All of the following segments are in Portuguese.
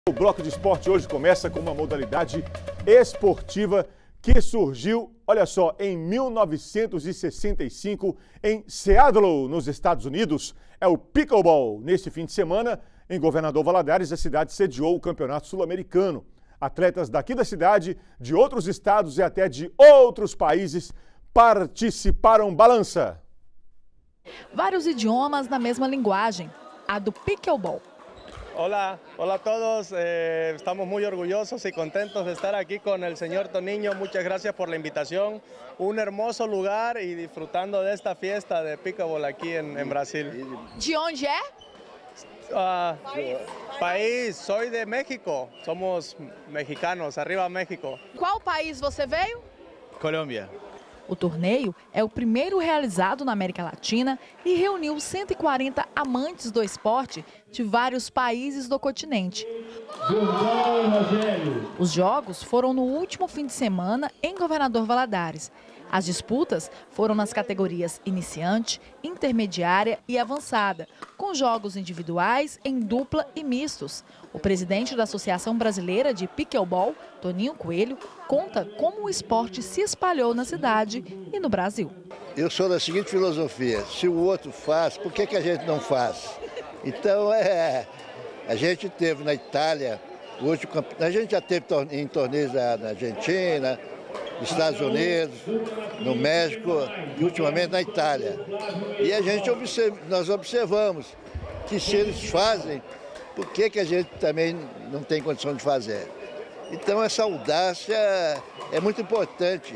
O bloco de esporte hoje começa com uma modalidade esportiva que surgiu, olha só, em 1965 em Seattle, nos Estados Unidos. É o pickleball. Neste fim de semana, em Governador Valadares, a cidade sediou o Campeonato Sul-Americano. Atletas daqui da cidade, de outros estados e até de outros países participaram. Balança. Vários idiomas na mesma linguagem, a do pickleball. Hola a todos, estamos muy orgullosos y contentos de estar aquí con el señor Toninho. Muchas gracias por la invitación. Un hermoso lugar y disfrutando de esta fiesta de pickleball aquí en Brasil. De onde é? País, soy de México, somos mexicanos, arriba México. Qual país você veio? Colômbia. O torneio é o primeiro realizado na América Latina e reuniu 140 amantes do esporte de vários países do continente. Os jogos foram no último fim de semana em Governador Valadares. As disputas foram nas categorias iniciante, intermediária e avançada, com jogos individuais, em dupla e mistos. O presidente da Associação Brasileira de Pickleball, Toninho Coelho, conta como o esporte se espalhou na cidade e no Brasil. Eu sou da seguinte filosofia: se o outro faz, por que a gente não faz? Então, a gente teve na Itália, a gente já teve em torneios na Argentina, nos Estados Unidos, no México e ultimamente na Itália. E nós observamos que se eles fazem, por que a gente também não tem condição de fazer? Então essa audácia é muito importante,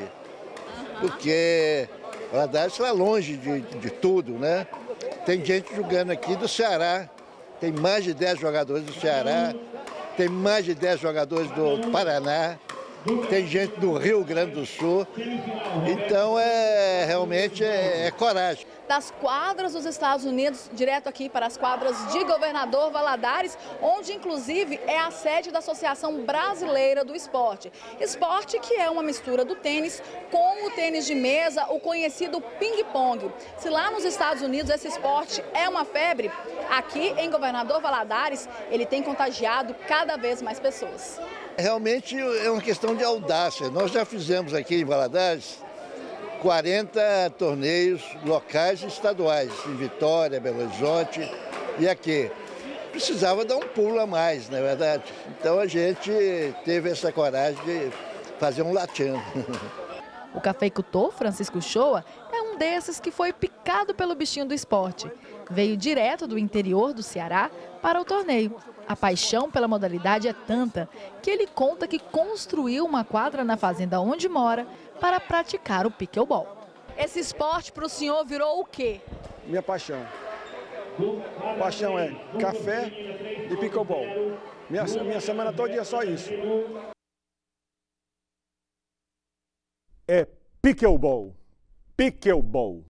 porque Valadares está longe de tudo, né? Tem gente jogando aqui do Ceará, tem mais de 10 jogadores do Ceará, tem mais de 10 jogadores do Paraná, tem gente do Rio Grande do Sul, então realmente é coragem. Das quadras dos Estados Unidos, direto aqui para as quadras de Governador Valadares, onde inclusive é a sede da Associação Brasileira do Esporte. Esporte que é uma mistura do tênis com o tênis de mesa, o conhecido ping-pong. Se lá nos Estados Unidos esse esporte é uma febre, aqui em Governador Valadares ele tem contagiado cada vez mais pessoas. Realmente é uma questão de audácia. Nós já fizemos aqui em Valadares 40 torneios locais e estaduais, em Vitória, Belo Horizonte e aqui. Precisava dar um pulo a mais, não é verdade? Então a gente teve essa coragem de fazer um latino. O cafeicultor Francisco Shoa é um desses que foi picado pelo bichinho do esporte. Veio direto do interior do Ceará para o torneio. A paixão pela modalidade é tanta que ele conta que construiu uma quadra na fazenda onde mora para praticar o pickleball. Esse esporte para o senhor virou o quê? Minha paixão. Paixão é café e pickleball. Minha semana todo dia é só isso. É pickleball. Pickleball.